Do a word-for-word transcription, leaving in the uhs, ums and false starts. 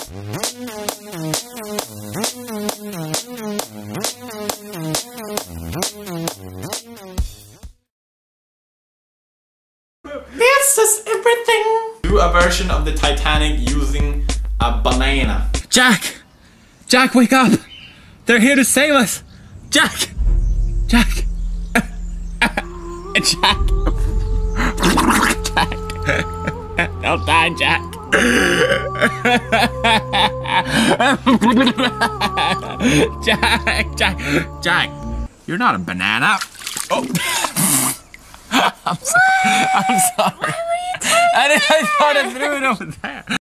This is everything. Do a version of the Titanic using a banana. Jack! Jack, wake up! They're here to save us! Jack! Jack! Jack! Jack! Don't die, Jack! Jack! Jack! Jack! You're not a banana! Oh! I'm sorry. I'm sorry. Why were you doing I, I thought I threw it over there.